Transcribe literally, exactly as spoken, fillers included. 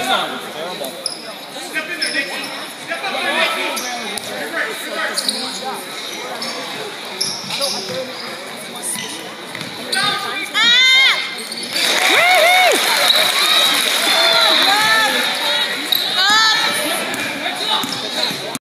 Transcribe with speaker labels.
Speaker 1: Terrible.
Speaker 2: Step in there, Nicky. Step up there, Nicky. Good work, good work.